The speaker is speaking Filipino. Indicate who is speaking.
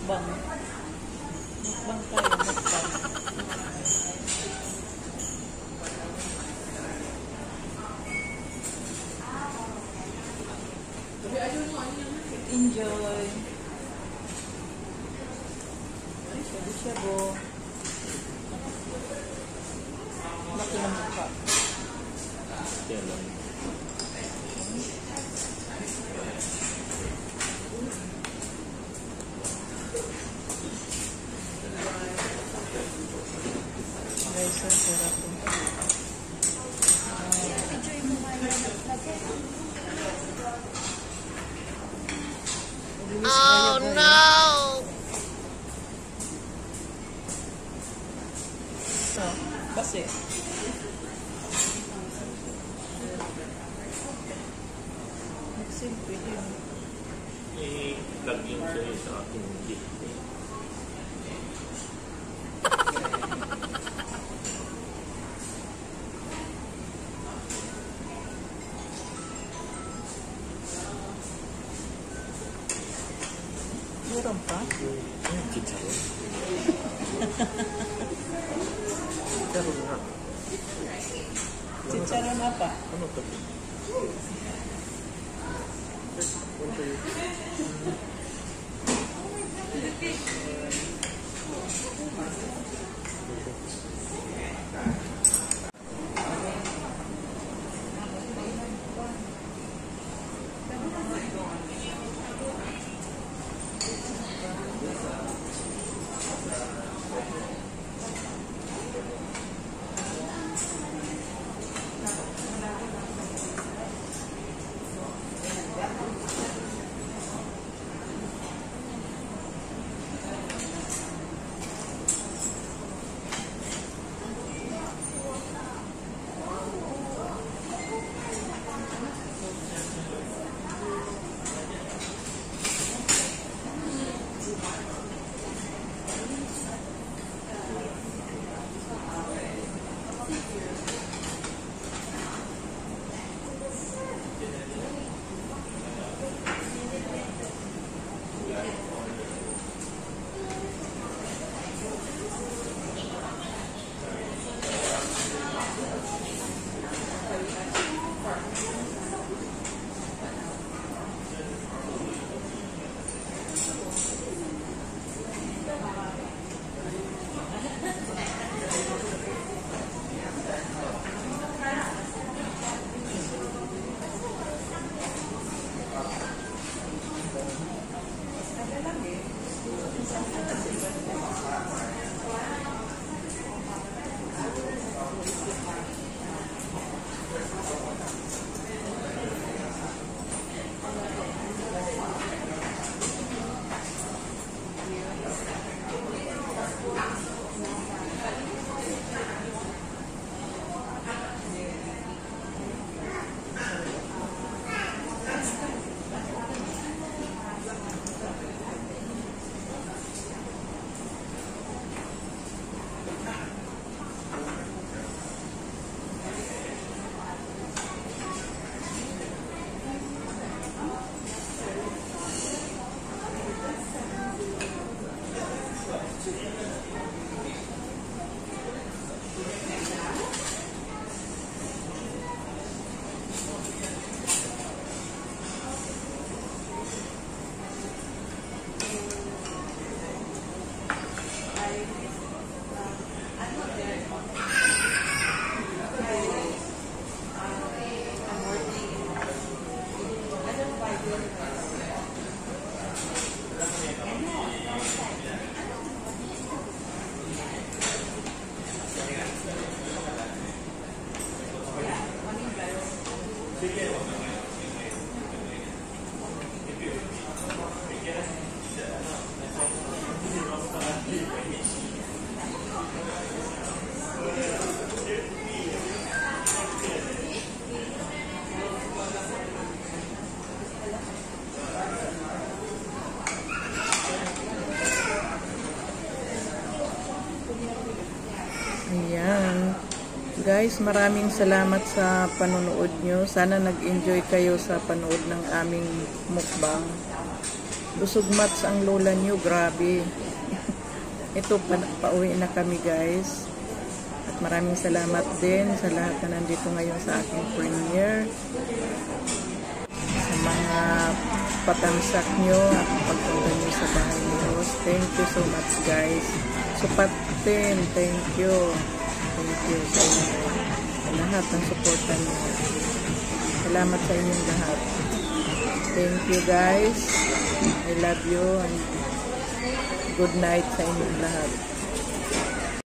Speaker 1: Mukbang. Mukbang tayo, mukbang. Enjoy. Shabu shabu. Laki ng mukha. Guys, ang sarap.
Speaker 2: Oh no!
Speaker 1: So, kasi nagsimple yun.
Speaker 3: I-plug yun sa aking gift.
Speaker 1: Meron pa?
Speaker 3: Chicharon. Chicharon nga.
Speaker 1: Chicharon na pa?
Speaker 3: Ano ito?
Speaker 1: Ayan. Guys, maraming salamat sa panonood nyo. Sana nag-enjoy kayo sa panood ng aming mukbang. Busog mats ang lola niyo, grabe. Ito, pauwi na kami guys. At maraming salamat din sa lahat na nandito ngayon sa aking premiere. Sa mga patamsak nyo at pagpunta nyo sa bahay ni Rose. Thank you so much guys. Supatin, thank you. Thank you sa inyo. Sa lahat ng supportan nyo. Salamat sa inyong lahat. Thank you guys. I love you and good night sa inyong lahat.